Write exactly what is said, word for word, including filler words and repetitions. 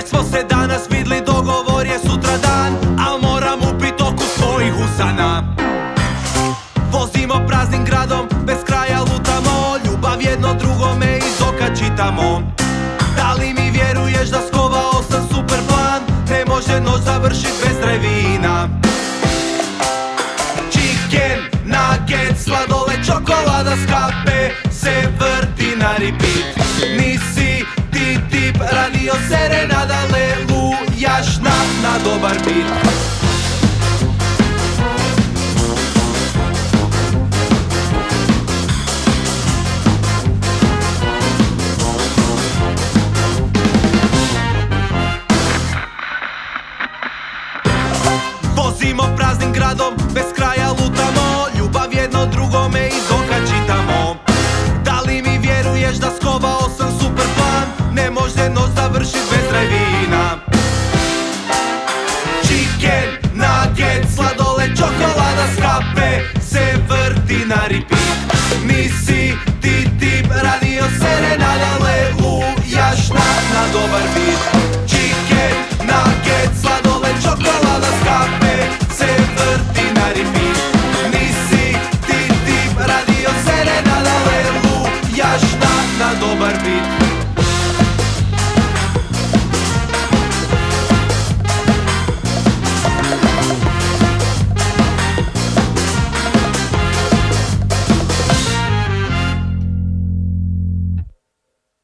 smo se danas vidli, dogovor je sutra dan, al moram upit oku svojih usana. Vozimo praznim gradom, bez kraja lutamo, ljubav jedno drugome iz oka čitamo. Da li mi vjeruješ da skovao sam super plan, ne može noć završit bez drevina. Chicken, nugget, sladole, čokolada s kape se vrti na repeat. Nisi ti tip radio serenada, lelujaš na, na dobar beat.